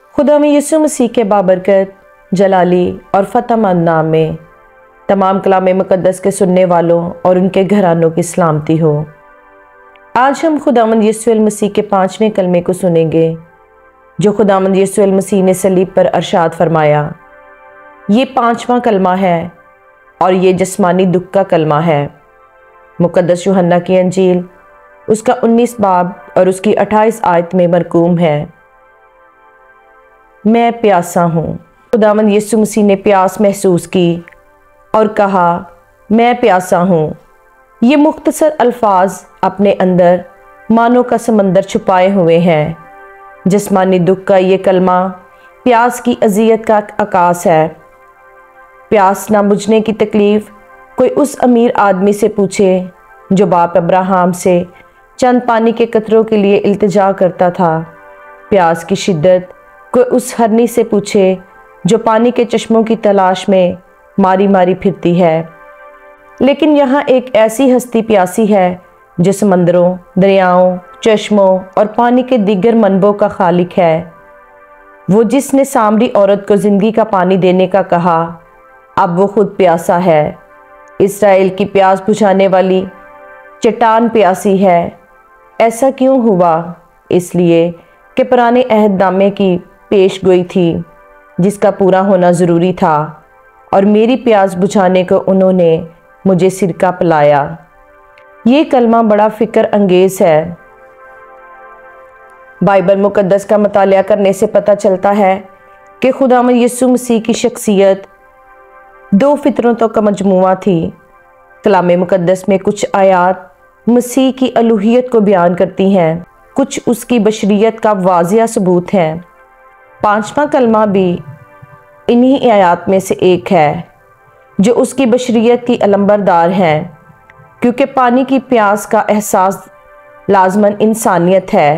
خدا میں یسوع مسیح کے بابرکت، جلالی اور فتح مند نام میں تمام کلام مقدس کے سننے والوں اور ان کے گھرانوں کی سلامتی ہو۔ آج ہم خداوند یسوع المسیح کے 5ویں کلمے کو سنیں گے جو خداوند یسوع المسیح نے صلیب پر ارشاد فرمایا۔ یہ 5واں کلمہ ہے اور یہ جسمانی دکھ کا کلمہ ہے۔ مقدس یوحنا کی انجیل اس کا 19 باب اور اس کی 28 آیت میں مرقوم ہے۔ میں پیاسا ہوں۔ خداوند یسوع مسیح نے پیاس محسوس کی اور کہا میں پیاسا ہوں۔ یہ مختصر الفاظ اپنے اندر معنوں کا سمندر چھپائے ہوئے ہیں۔ جسمانی دکھ کا یہ کلمہ پیاس کی اذیت کا عکاس ہے۔ پیاس نہ بجھنے کی تکلیف کوئی اس امیر آدمی سے پوچھے جو باپ ابراہیم سے چند پانی کے قطروں کے لیے التجا کرتا تھا۔ پیاس کی شدت کوئی اس ہرنی سے پوچھے جو پانی کے چشموں کی تلاش میں ماری ماری پھرتی ہے۔ لیکن یہاں ایک ایسی ہستی پیاسی ہے جو سمندروں، دریاؤں، چشموں اور پانی کے دیگر منبعوں کا خالق ہے۔ وہ جس نے سامری عورت کو زندگی کا پانی دینے کا کہا، اب وہ خود پیاسا ہے۔ اسرائیل کی پیاس بجھانے والی چٹان پیاسی ہے۔ ایسا کیوں ہوا؟ اس لیے کہ پرانے عہد نامے کی پیش گوئی تھی جس کا پورا ہونا ضروری تھا، اور میری پیاس بجھانے کو انہوں نے مجھے سرکہ پلایا۔ یہ کلمہ بڑا فکر انگیز ہے۔ بائبل مقدس کا مطالعہ کرنے سے پتہ چلتا ہے کہ خداوند یسوع مسیح کی شخصیت 2 فطرتوں کا مجموعہ تھی۔ کلام مقدس میں کچھ آیات مسیح کی الوہیت کو بیان کرتی ہیں، کچھ اس کی بشریت کا واضح ثبوت ہے۔ 5واں کلمہ بھی انہی آیات میں سے ایک ہے جو اس کی بشریت کی علمبردار ہیں، کیونکہ پانی کی پیاس کا احساس لازماً انسانیت ہے۔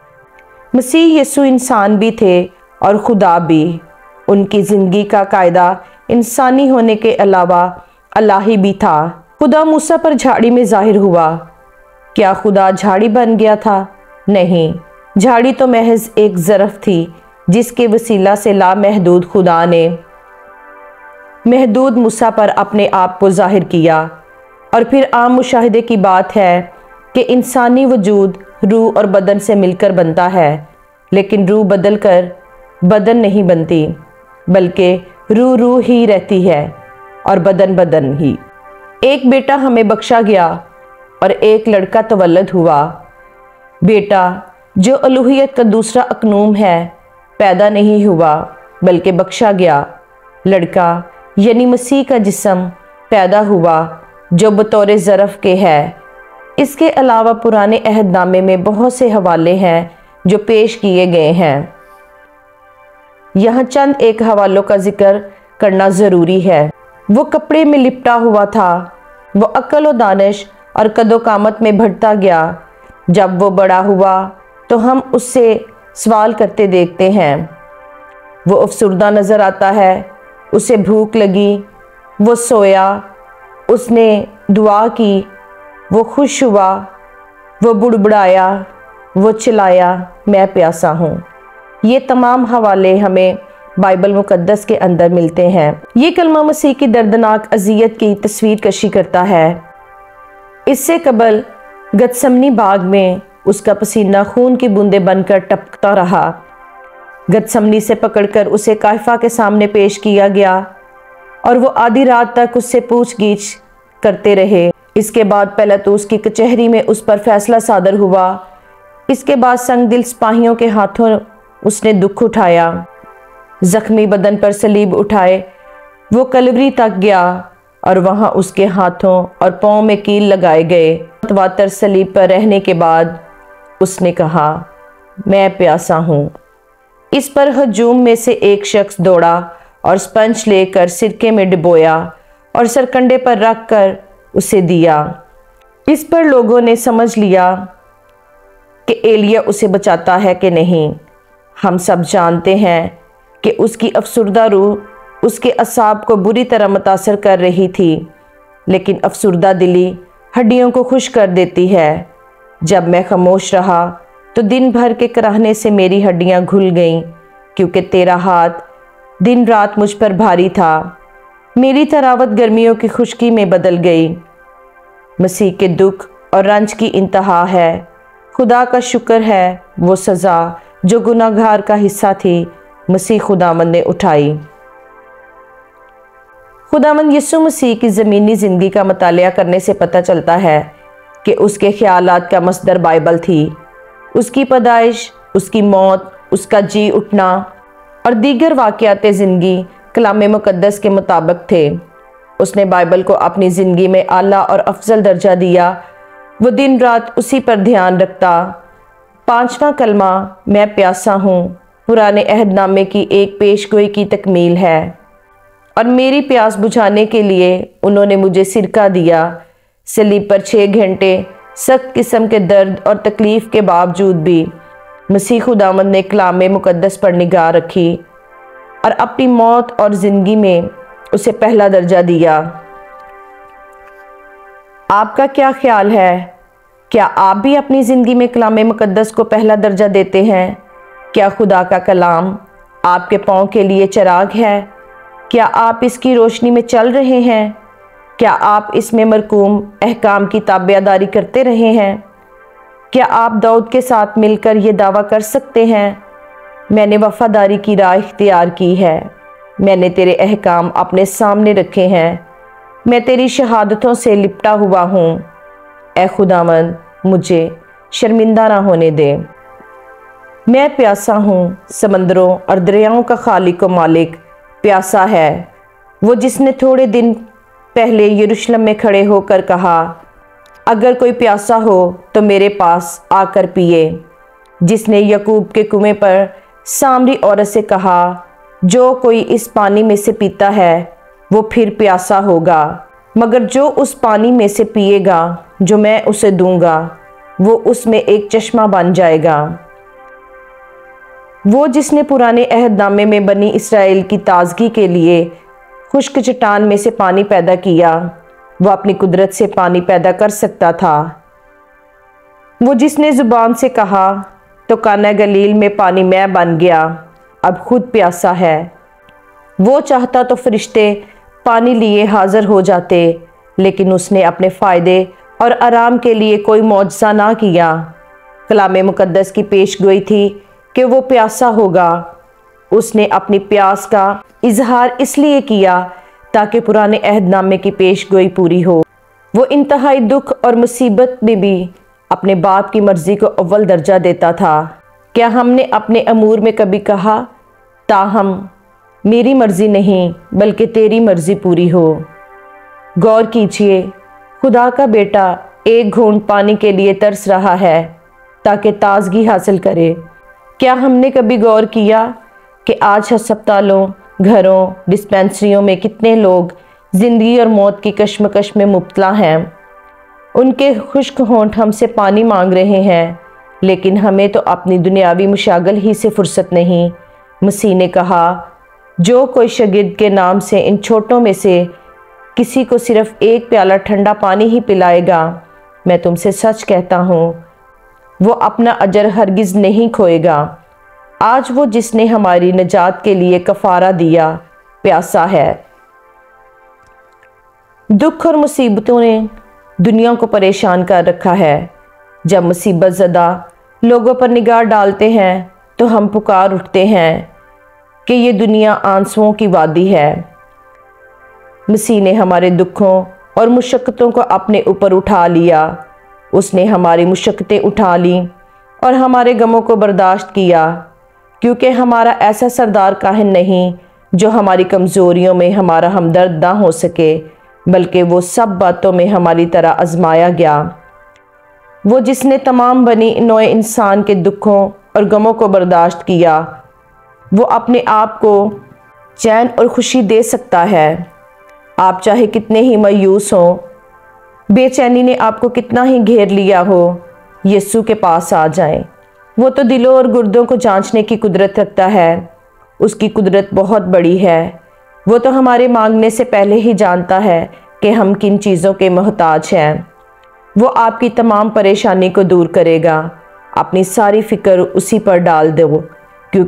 مسیح یسوع انسان بھی تھے اور خدا بھی۔ ان کی زندگی کا قاعدہ انسانی ہونے کے علاوہ الہی بھی تھا۔ خدا موسیٰ پر جھاڑی میں ظاہر ہوا۔ کیا خدا جھاڑی بن گیا تھا؟ نہیں، جھاڑی تو محض ایک ظرف تھی جس کے وسیلہ سے لامحدود خدا نے محدود موسیٰ پر اپنے آپ کو ظاہر کیا۔ اور پھر عام مشاہدے کی بات ہے کہ انسانی وجود روح اور بدن سے مل کر بنتا ہے، لیکن روح بدل کر بدن نہیں بنتی، بلکہ روح ہی رہتی ہے اور بدن بدن ہی۔ ایک بیٹا ہمیں بخشا گیا اور ایک لڑکا تولد ہوا۔ بیٹا جو الوہیت کا دوسرا اقنوم ہے پیدا نہیں ہوا بلکہ بخشا گیا۔ لڑکا یعنی مسیح کا جسم پیدا ہوا جو بطور ظرف کے ہے۔ اس کے علاوہ پرانے عہد نامے میں بہت سے حوالے ہیں جو پیش کیے گئے ہیں۔ یہاں چند ایک حوالوں کا ذکر کرنا ضروری ہے۔ وہ کپڑے میں لپٹا ہوا تھا۔ وہ عقل و دانش اور قد و قامت میں بڑھتا گیا۔ جب وہ بڑا ہوا تو ہم اس سے سوال کرتے دیکھتے ہیں۔ وہ افسردہ نظر آتا ہے۔ اسے بھوک لگی، وہ سویا، اس نے دعا کی، وہ خوش ہوا، وہ بڑبڑایا، وہ چلایا میں پیاسا ہوں۔ یہ تمام حوالے ہمیں بائبل مقدس کے اندر ملتے ہیں۔ یہ کلمہ مسیح کی دردناک اذیت کی تصویر کشی کرتا ہے۔ اس سے قبل گتسمنی باغ میں اس کا پسینہ خون کی بوندیں بن کر ٹپکتا رہا۔ گتسمنی سے پکڑ کر اسے قیافہ کے سامنے پیش کیا گیا اور وہ آدھی رات تک اس سے پوچھ گچھ کرتے رہے۔ اس کے بعد پیلاطوس کی کچہری میں اس پر فیصلہ صادر ہوا۔ اس کے بعد سنگ دل سپاہیوں کے ہاتھوں اس نے دکھ اٹھایا۔ زخمی بدن پر صلیب اٹھائے وہ کلوری تک گیا اور وہاں اس کے ہاتھوں اور پاؤں میں کیل لگائے گئے۔ متواتر صلیب پر رہنے کے بعد اس نے کہا میں پیاسا ہوں۔ اس پر ہجوم میں سے ایک شخص دوڑا اور سپنج لے کر سرکے میں ڈبویا اور سرکنڈے پر رکھ کر اسے دیا۔ اس پر لوگوں نے سمجھ لیا کہ ایلیا اسے بچاتا ہے کہ نہیں۔ ہم سب جانتے ہیں کہ اس کی افسردہ روح اس کے اعصاب کو بری طرح متاثر کر رہی تھی، لیکن افسردہ دلی ہڈیوں کو خوش کر دیتی ہے۔ جب میں خاموش رہا تو دن بھر کے کراہنے سے میری ہڈیاں گھل گئیں کیونکہ تیرا ہاتھ دن رات مجھ پر بھاری تھا۔ میری تراوت گرمیوں کی خشکی میں بدل گئی۔ مسیح کے دکھ اور رنج کی انتہا ہے۔ خدا کا شکر ہے وہ سزا جو گناہگار کا حصہ تھی مسیح خداوند نے اٹھائی۔ خداوند یسوع مسیح کی زمینی زندگی کا مطالعہ کرنے سے پتہ چلتا ہے کہ اس کے خیالات کا مصدر بائبل تھی۔ اس کی پیدائش، اس کی موت، اس کا جی اٹھنا اور دیگر واقعات زندگی کلام مقدس کے مطابق تھے۔ اس نے بائبل کو اپنی زندگی میں اعلیٰ اور افضل درجہ دیا۔ وہ دن رات اسی پر دھیان رکھتا۔ 5واں کلمہ میں پیاسا ہوں پرانے عہد نامے کی ایک پیش گوئی کی تکمیل ہے، اور میری پیاس بجھانے کے لیے انہوں نے مجھے سرکہ دیا۔ صلیب پر 6 گھنٹے سخت قسم کے درد اور تکلیف کے باوجود بھی مسیح خداوند نے کلام مقدس پر نگاہ رکھی اور اپنی موت اور زندگی میں اسے پہلا درجہ دیا۔ آپ کا کیا خیال ہے؟ کیا آپ بھی اپنی زندگی میں کلام مقدس کو پہلا درجہ دیتے ہیں؟ کیا خدا کا کلام آپ کے پاؤں کے لیے چراغ ہے؟ کیا آپ اس کی روشنی میں چل رہے ہیں؟ کیا آپ اس میں مرقوم احکام کی تابعداری کرتے رہے ہیں؟ کیا آپ داؤد کے ساتھ مل کر یہ دعویٰ کر سکتے ہیں، میں نے وفاداری کی راہ اختیار کی ہے، میں نے تیرے احکام اپنے سامنے رکھے ہیں، میں تیری شہادتوں سے لپٹا ہوا ہوں، اے خداوند مجھے شرمندہ نہ ہونے دے۔ میں پیاسا ہوں، سمندروں اور دریاؤں کا خالق و مالک پیاسا ہے، وہ جس نے تھوڑے دن پہلے یروشلم میں کھڑے ہو کر کہا، اگر کوئی پیاسا ہو تو میرے پاس آ کر پیے، جس نے یعقوب کے کنویں پر سامری عورت سے کہا، جو کوئی اس پانی میں سے پیتا ہے وہ پھر پیاسا ہوگا، مگر جو اس پانی میں سے پیے گا جو میں اسے دوں گا وہ اس میں ایک چشمہ بن جائے گا۔ وہ جس نے پرانے عہد نامے میں بنی اسرائیل کی تازگی کے لیے خشک چٹان میں سے پانی پیدا کیا، وہ اپنی قدرت سے پانی پیدا کر سکتا تھا۔ وہ جس نے زبان سے کہا تو کانہ گلیل میں پانی مے بن گیا، اب خود پیاسا ہے۔ وہ چاہتا تو فرشتے پانی لیے حاضر ہو جاتے، لیکن اس نے اپنے فائدے اور آرام کے لیے کوئی معجزہ نہ کیا۔ کلام مقدس کی پیش گوئی تھی کہ وہ پیاسا ہوگا۔ اس نے اپنی پیاس کا اظہار اس لیے کیا تاکہ پرانے عہد نامے کی پیش گوئی پوری ہو۔ وہ انتہائی دکھ اور مصیبت میں بھی اپنے باپ کی مرضی کو اول درجہ دیتا تھا۔ کیا ہم نے اپنے امور میں کبھی کہا، تاہم میری مرضی نہیں بلکہ تیری مرضی پوری ہو؟ غور کیجئے، خدا کا بیٹا ایک گھونٹ پانی کے لیے ترس رہا ہے تاکہ تازگی حاصل کرے۔ کیا ہم نے کبھی غور کیا کہ آج ہسپتالوں، گھروں، ڈسپینسریوں میں کتنے لوگ زندگی اور موت کی کشمکش میں مبتلا ہیں؟ ان کے خشک ہونٹ ہم سے پانی مانگ رہے ہیں، لیکن ہمیں تو اپنی دنیاوی مشاغل ہی سے فرصت نہیں۔ مسیح نے کہا، جو کوئی شاگرد کے نام سے ان چھوٹوں میں سے کسی کو صرف ایک پیالہ ٹھنڈا پانی ہی پلائے گا، میں تم سے سچ کہتا ہوں وہ اپنا اجر ہرگز نہیں کھوئے گا۔ آج وہ جس نے ہماری نجات کے لیے کفارہ دیا پیاسا ہے۔ دکھ اور مصیبتوں نے دنیا کو پریشان کر رکھا ہے۔ جب مصیبت زدہ لوگوں پر نگاہ ڈالتے ہیں تو ہم پکار اٹھتے ہیں کہ یہ دنیا آنسوؤں کی وادی ہے۔ مسیح نے ہمارے دکھوں اور مشقتوں کو اپنے اوپر اٹھا لیا۔ اس نے ہماری مشقتیں اٹھا لیں اور ہمارے غموں کو برداشت کیا، کیونکہ ہمارا ایسا سردار کاہن نہیں جو ہماری کمزوریوں میں ہمارا ہمدرد نہ ہو سکے، بلکہ وہ سب باتوں میں ہماری طرح آزمایا گیا۔ وہ جس نے تمام بنی نوع انسان کے دکھوں اور غموں کو برداشت کیا، وہ اپنے آپ کو چین اور خوشی دے سکتا ہے۔ آپ چاہے کتنے ہی مایوس ہوں، بے چینی نے آپ کو کتنا ہی گھیر لیا ہو، یسوع کے پاس آ جائیں۔ وہ تو دلوں اور گردوں کو جانچنے کی قدرت رکھتا ہے۔ اس کی قدرت بہت بڑی ہے۔ وہ تو ہمارے مانگنے سے پہلے ہی جانتا ہے کہ ہم کن چیزوں کے محتاج ہیں۔ وہ آپ کی تمام پریشانی کو دور کرے گا۔ اپنی ساری فکر اسی پر ڈال دو، کیونکہ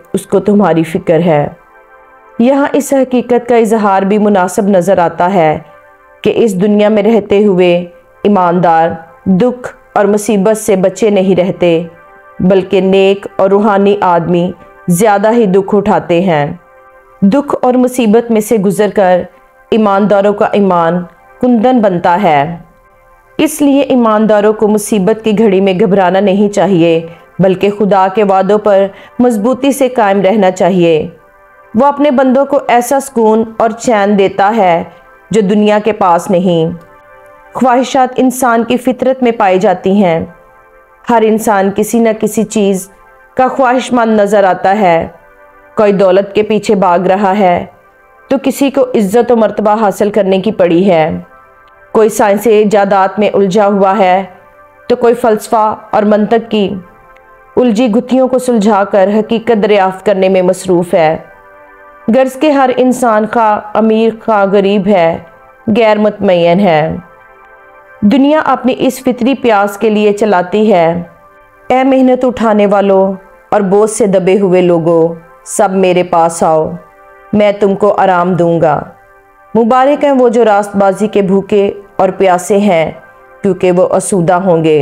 اس کو تمہاری فکر ہے۔ یہاں اس حقیقت کا اظہار بھی مناسب نظر آتا ہے کہ اس دنیا میں رہتے ہوئے ایماندار دکھ اور مصیبت سے بچے نہیں رہتے، بلکہ نیک اور روحانی آدمی زیادہ ہی دکھ اٹھاتے ہیں۔ دکھ اور مصیبت میں سے گزر کر ایمانداروں کا ایمان کندن بنتا ہے۔ اس لیے ایمانداروں کو مصیبت کی گھڑی میں گھبرانا نہیں چاہیے، بلکہ خدا کے وعدوں پر مضبوطی سے قائم رہنا چاہیے۔ وہ اپنے بندوں کو ایسا سکون اور چین دیتا ہے جو دنیا کے پاس نہیں۔ خواہشات انسان کی فطرت میں پائی جاتی ہیں۔ ہر انسان کسی نہ کسی چیز کا خواہش مند نظر آتا ہے۔ کوئی دولت کے پیچھے بھاگ رہا ہے تو کسی کو عزت و مرتبہ حاصل کرنے کی پڑی ہے۔ کوئی سائنسی ایجادات میں الجھا ہوا ہے تو کوئی فلسفہ اور منطق کی الجھی گتھیوں کو سلجھا کر حقیقت دریافت کرنے میں مصروف ہے۔ غرض کہ ہر انسان خواہ امیر خواہ غریب ہے، غیر مطمئن ہے۔ دنیا اپنی اس فطری پیاس کے لیے چلاتی ہے۔ اے محنت اٹھانے والوں اور بوجھ سے دبے ہوئے لوگوں، سب میرے پاس آؤ، میں تم کو آرام دوں گا۔ مبارک ہیں وہ جو راست بازی کے بھوکے اور پیاسے ہیں، کیونکہ وہ آسودہ ہوں گے۔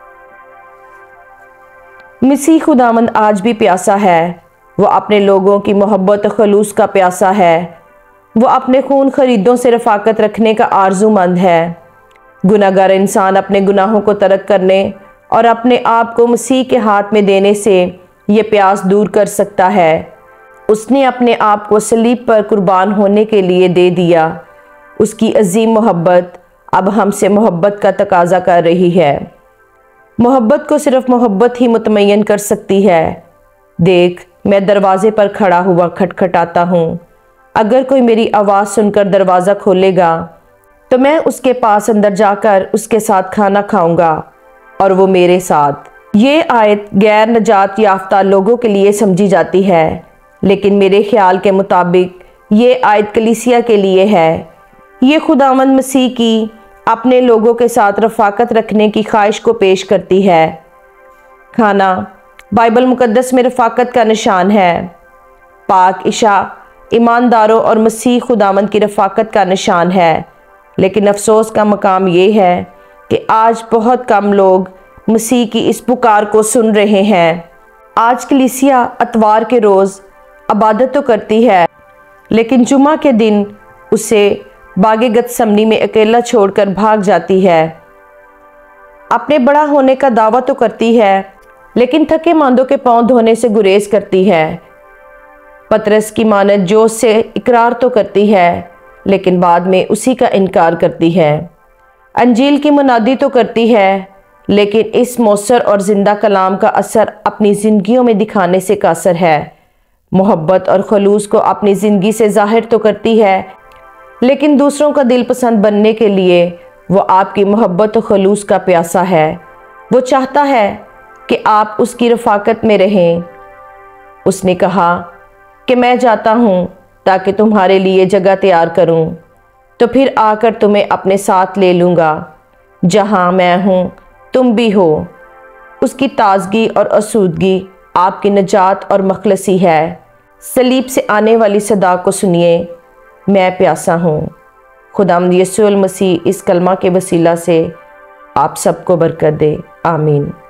مسیح خداوند آج بھی پیاسا ہے۔ وہ اپنے لوگوں کی محبت و خلوص کا پیاسا ہے۔ وہ اپنے خون خریدوں سے رفاقت رکھنے کا آرزو مند ہے۔ گناہگار انسان اپنے گناہوں کو ترک کرنے اور اپنے آپ کو مسیح کے ہاتھ میں دینے سے یہ پیاس دور کر سکتا ہے۔ اس نے اپنے آپ کو صلیب پر قربان ہونے کے لیے دے دیا۔ اس کی عظیم محبت اب ہم سے محبت کا تقاضا کر رہی ہے۔ محبت کو صرف محبت ہی مطمئن کر سکتی ہے۔ دیکھ، میں دروازے پر کھڑا ہوا کھٹکھٹاتا ہوں۔ اگر کوئی میری آواز سن کر دروازہ کھولے گا تو میں اس کے پاس اندر جا کر اس کے ساتھ کھانا کھاؤں گا اور وہ میرے ساتھ۔ یہ آیت غیر نجات یافتہ لوگوں کے لیے سمجھی جاتی ہے، لیکن میرے خیال کے مطابق یہ آیت کلیسیا کے لیے ہے۔ یہ خداوند مسیح کی اپنے لوگوں کے ساتھ رفاقت رکھنے کی خواہش کو پیش کرتی ہے۔ کھانا بائبل مقدس میں رفاقت کا نشان ہے۔ پاک عشاء ایمانداروں اور مسیح خداوند کی رفاقت کا نشان ہے، لیکن افسوس کا مقام یہ ہے کہ آج بہت کم لوگ مسیح کی اس پکار کو سن رہے ہیں۔ آج کلیسیا اتوار کے روز عبادت تو کرتی ہے، لیکن جمعہ کے دن اسے باغ گتسمنی میں اکیلا چھوڑ کر بھاگ جاتی ہے۔ اپنے بڑا ہونے کا دعویٰ تو کرتی ہے، لیکن تھکے ماندوں کے پاؤں دھونے سے گریز کرتی ہے۔ پطرس کی مانند جوش سے اقرار تو کرتی ہے، لیکن بعد میں اسی کا انکار کرتی ہے۔ انجیل کی منادی تو کرتی ہے، لیکن اس مؤثر اور زندہ کلام کا اثر اپنی زندگیوں میں دکھانے سے قاصر ہے۔ محبت اور خلوص کو اپنی زندگی سے ظاہر تو کرتی ہے، لیکن دوسروں کا دل پسند بننے کے لیے وہ آپ کی محبت و خلوص کا پیاسا ہے۔ وہ چاہتا ہے کہ آپ اس کی رفاقت میں رہیں۔ اس نے کہا کہ میں جاتا ہوں تاکہ تمہارے لیے جگہ تیار کروں، تو پھر آ کر تمہیں اپنے ساتھ لے لوں گا۔ جہاں میں ہوں تم بھی ہو۔ اس کی تازگی اور آسودگی آپ کی نجات اور مخلصی ہے۔ صلیب سے آنے والی صدا کو سنیے، میں پیاسا ہوں۔ خداوند یسوع المسیح اس کلمہ کے وسیلہ سے آپ سب کو برکت دے، آمین۔